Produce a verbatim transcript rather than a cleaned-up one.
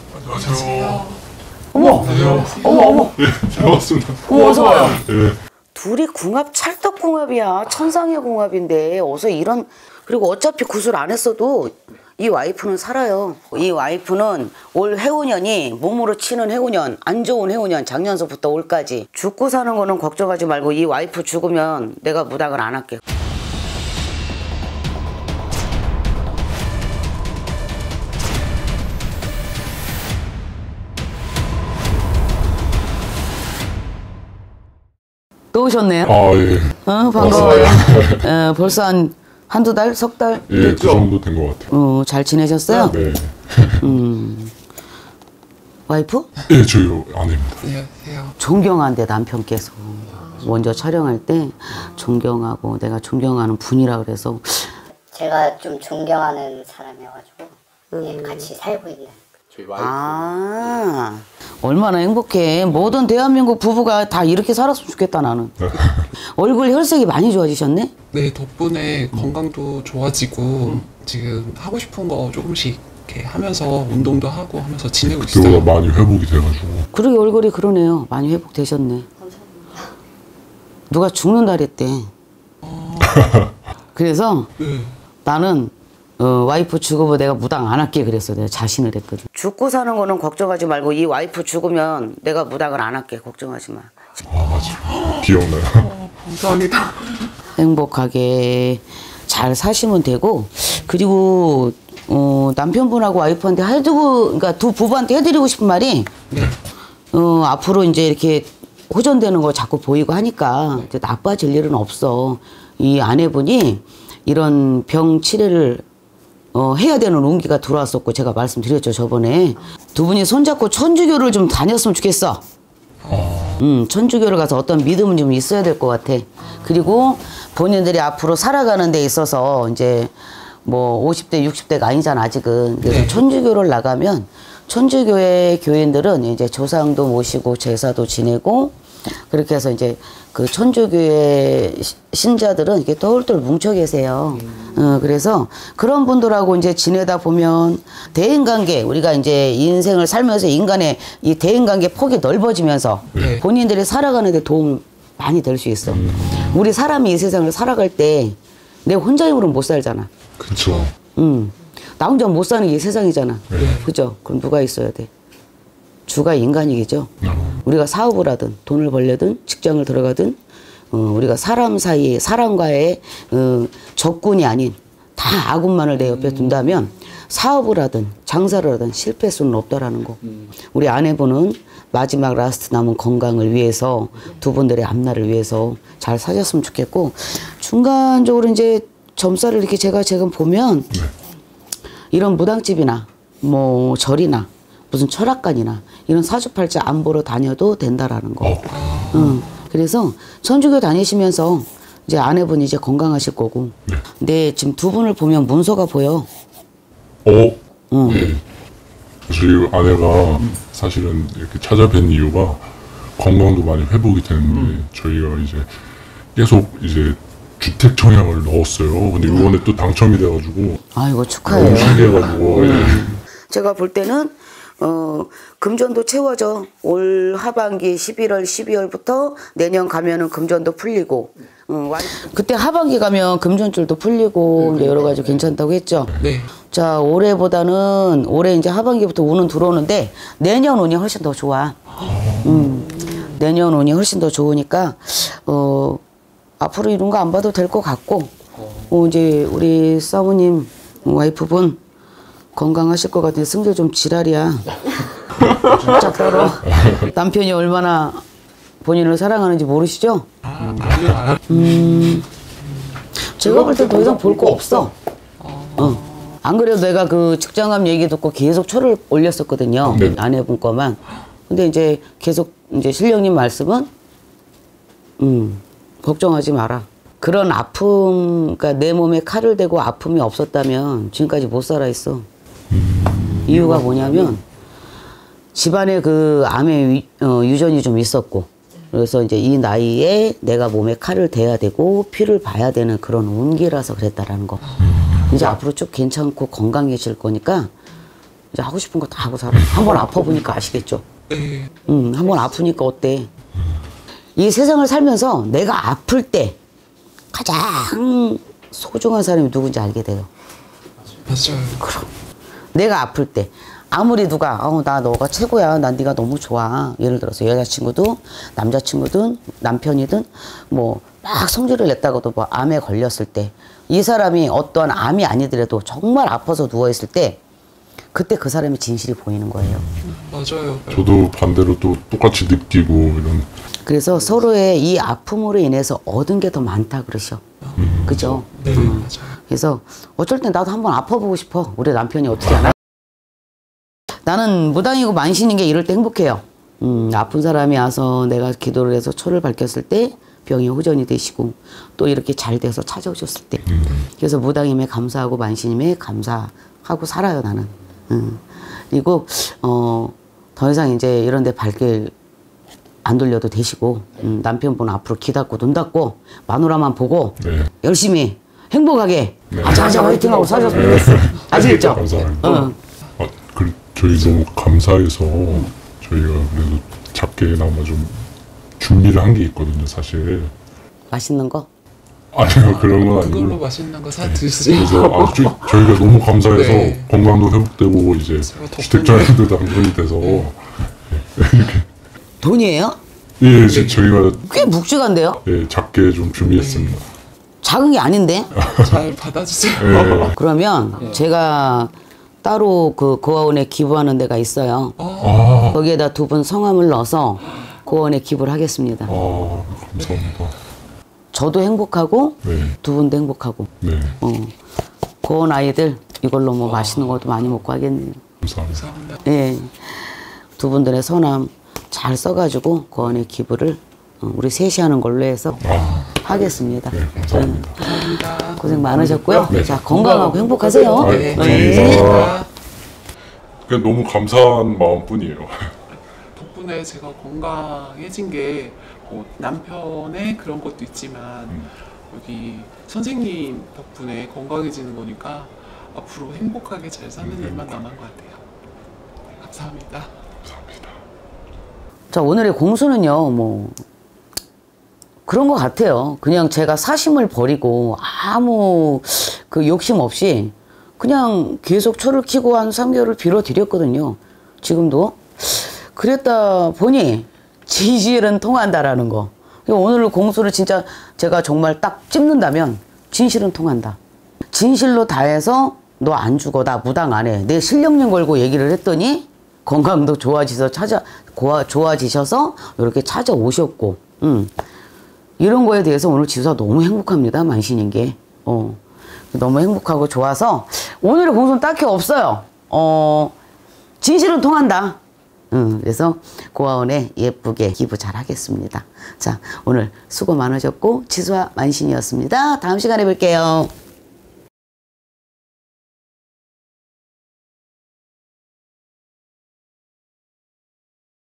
안녕하세요. 어머! 안녕하세요. 어머, 어머! 네, 잘 왔습니다. 어머, 어서 와요. 네. 둘이 궁합 찰떡궁합이야. 천상의 궁합인데 어서 이런. 그리고 어차피 구술 안 했어도 이 와이프는 살아요. 이 와이프는 올 해운년이 몸으로 치는 해운년, 안 좋은 해운년, 작년서부터 올까지 죽고 사는 거는 걱정하지 말고 이 와이프 죽으면 내가 무당을 안 할게. 또 오셨네요. 아, 예. 어, 반가워요. 어, 벌써 한 한두 달? 석 달? 예, 그 정도 된 것 같아요. 어, 잘 지내셨어요? 네. 음. 와이프? 예, 저희 아내입니다. 안녕하세요. 존경한대, 남편께서. 먼저 촬영할 때 존경하고 내가 존경하는 분이라 그래서. 제가 좀 존경하는 사람이어가지고 예, 같이 살고 있는. 저희 와이프. 아, 얼마나 행복해. 모든 대한민국 부부가 다 이렇게 살았으면 좋겠다, 나는. 얼굴 혈색이 많이 좋아지셨네? 네, 덕분에 건강도 좋아지고 지금 하고 싶은 거 조금씩 이렇게 하면서 운동도 하고 하면서 지내고 있어요. 그때보다 많이 회복이 돼가지고. 그러게 얼굴이 그러네요. 많이 회복되셨네. 누가 죽는다 그랬대. 어... 그래서 네. 나는 어, 와이프 죽으면 내가 무당 안 할게 그랬어. 내가 자신을 했거든. 죽고 사는 거는 걱정하지 말고 이 와이프 죽으면 내가 무당을 안 할게. 걱정하지 마. 아, 맞아. 기억나요. 어, 감사합니다. 행복하게 잘 사시면 되고, 그리고 어, 남편분하고 와이프한테 해주고, 그러니까 두 부부한테 해드리고 싶은 말이 네. 어, 앞으로 이제 이렇게 호전되는 거 자꾸 보이고 하니까 이제 나빠질 일은 없어. 이 아내분이 이런 병 치료를 어, 해야 되는 운기가 들어왔었고, 제가 말씀드렸죠, 저번에. 두 분이 손잡고 천주교를 좀 다녔으면 좋겠어. 아. 음, 천주교를 가서 어떤 믿음은 좀 있어야 될 것 같아. 그리고 본인들이 앞으로 살아가는 데 있어서 이제 뭐 오십 대, 육십 대가 아니잖아, 아직은. 그래서 네. 천주교를 나가면 천주교의 교인들은 이제 조상도 모시고 제사도 지내고 그렇게 해서 이제 그 천주교의 신자들은 이렇게 똘똘 뭉쳐 계세요. 어, 그래서 그런 분들하고 이제 지내다 보면 대인관계, 우리가 이제 인생을 살면서 인간의 이 대인관계 폭이 넓어지면서 네. 본인들이 살아가는 데 도움 많이 될 수 있어. 음. 우리 사람이 이 세상을 살아갈 때 내 혼자 힘으로는 못 살잖아. 그쵸. 음. 나 혼자 못 사는 게 이 세상이잖아. 네. 그죠? 그럼 누가 있어야 돼? 주가 인간이겠죠. 어. 우리가 사업을 하든 돈을 벌려든 직장을 들어가든 어, 우리가 사람 사이에 사람과의 어, 적군이 아닌 다 아군만을 내 옆에 둔다면 사업을 하든 장사를 하든 실패 수는 없다라는 거. 우리 아내분은 마지막 라스트 남은 건강을 위해서 두 분들의 앞날을 위해서 잘 사셨으면 좋겠고, 중간적으로 이제 점사를 이렇게 제가 지금 보면 네. 이런 무당집이나 뭐 절이나 무슨 철학관이나 이런 사주팔자 안 보러 다녀도 된다라는 거. 어. 응. 그래서 천주교 다니시면서 이제 아내분이 이제 건강하실 거고. 네. 근데 지금 두 분을 보면 문서가 보여. 어? 응. 네. 저희 아내가 사실은 이렇게 찾아뵌 이유가 건강도 많이 회복이 되는데 저희가 이제 계속 이제 주택 청약을 넣었어요. 근데 이번에 또 당첨이 돼가지고 아이고 너무 축하해요. 신기해가지고. 예. 제가 볼 때는 어, 금전도 채워져. 올 하반기 십일월, 십이월부터 내년 가면은 금전도 풀리고. 응, 와이- 그때 하반기 가면 금전줄도 풀리고 이제 여러 가지 괜찮다고 했죠. 네. 자, 올해보다는 올해 이제 하반기부터 운은 들어오는데 내년 운이 훨씬 더 좋아. 음, 내년 운이 훨씬 더 좋으니까 어, 앞으로 이런 거 안 봐도 될 것 같고 어, 이제 우리 사모님 와이프분 건강하실 것 같은데 승질 좀 지랄이야. 진짜 떨어. 남편이 얼마나 본인을 사랑하는지 모르시죠? 아, 아니요. 음, 제가 볼 때 더 이상 볼 거 없어. 어. 안 그래도 내가 그 직장암 얘기 듣고 계속 초를 올렸었거든요. 네. 아내분 거만. 근데 이제 계속 이제 신령님 말씀은 음, 걱정하지 마라. 그런 아픔, 그러니까 내 몸에 칼을 대고 아픔이 없었다면 지금까지 못 살아 있어. 이유가 뭐냐면 집안에 그 암의 유, 어, 유전이 좀 있었고, 그래서 이제 이 나이에 내가 몸에 칼을 대야 되고 피를 봐야 되는 그런 운기라서 그랬다라는 거. 이제 앞으로 쭉 괜찮고 건강해질 거니까 이제 하고 싶은 거 다 하고 살아. 한번 아파보니까 아시겠죠? 네. 음, 한번 아프니까 어때? 이 세상을 살면서 내가 아플 때 가장 소중한 사람이 누군지 알게 돼요. 맞아요. 그럼 내가 아플 때 아무리 누가 어, 나 너가 최고야, 난 네가 너무 좋아, 예를 들어서 여자친구든 남자친구든 남편이든 뭐 막 성질을 냈다가도 뭐 암에 걸렸을 때 이 사람이 어떠한 암이 아니더라도 정말 아파서 누워있을 때 그때 그 사람의 진실이 보이는 거예요. 맞아요. 저도 반대로 또 똑같이 느끼고 이런. 그래서 서로의 이 아픔으로 인해서 얻은 게 더 많다 그러셔. 음, 그죠? 네, 음. 맞아요. 그래서 어쩔 땐 나도 한번 아파보고 싶어. 우리 남편이 어떻게 하나? 나는 무당이고 만신인 게 이럴 때 행복해요. 음, 아픈 사람이 와서 내가 기도를 해서 초를 밝혔을 때 병이 호전이 되시고 또 이렇게 잘 돼서 찾아오셨을 때. 그래서 무당임에 감사하고 만신임에 감사하고 살아요, 나는. 음. 그리고 어, 더 이상 이제 이런 데 발길 안 돌려도 되시고 음, 남편분 앞으로 귀 닫고 눈 닫고 마누라만 보고 네. 열심히 행복하게 네. 아자아자 화이팅하고 사셨으면 좋겠어. 아시겠죠? 감사합니다. 어. 아, 그, 저희 너무 감사해서 저희가 그래도 작게나마 좀 준비를 한 게 있거든요, 사실. 맛있는 거? 아니요, 그런 건 그걸로 아니고. 맛있는 거 사 드시죠. 그래서 아, 저, 저희가 너무 감사해서 네. 건강도 회복되고 이제 덕분에. 주택장애도 당분이 돼서 돈이에요? 예, 저- 저희가 꽤 묵직한데요? 예, 작게 좀 준비했습니다. 작은 게 아닌데? 잘 받아주세요. 예. 그러면 제가 따로 그 고아원에 기부하는 데가 있어요. 아, 거기에다 두 분 성함을 넣어서 고아원에 기부를 하겠습니다. 아, 감사합니다. 저도 행복하고 네, 두 분도 행복하고 네, 어. 고아원 아이들 이걸로 뭐 맛있는 것도 많이 먹고 하겠네요. 감사합니다. 감사합니다. 예. 두 분들의 성함 잘 써가지고 고아원에 기부를 어, 우리 셋이 하는 걸로 해서 아, 하겠습니다. 네, 감사합니다. 감사합니다. 고생 많으셨고요. 네. 자, 건강하고 행복하세요. 네, 네. 감사합니다. 그냥 너무 감사한 마음뿐이에요. 덕분에 제가 건강해진 게 뭐 남편의 그런 것도 있지만 여기 선생님 덕분에 건강해지는 거니까 앞으로 행복하게 잘 사는 일만 남은 것 같아요. 네, 감사합니다. 감사합니다. 자, 오늘의 공수는요, 뭐, 그런 것 같아요. 그냥 제가 사심을 버리고 아무 그 욕심 없이 그냥 계속 초를 키고 한 삼 개월을 빌어드렸거든요. 지금도. 그랬다 보니 진실은 통한다라는 거. 오늘 공수를 진짜 제가 정말 딱 찝는다면 진실은 통한다. 진실로 다해서 너 안 죽어, 나 무당 안 해. 내 실력님 걸고 얘기를 했더니 건강도 좋아지셔서 찾아, 고아, 좋아지셔서 이렇게 찾아오셨고, 음. 이런 거에 대해서 오늘 지수가 너무 행복합니다. 만신인 게. 어. 너무 행복하고 좋아서 오늘의 공수는 딱히 없어요. 어, 진실은 통한다. 음, 그래서 고아원에 예쁘게 기부 잘 하겠습니다. 자, 오늘 수고 많으셨고 지수와 만신이었습니다. 다음 시간에 뵐게요.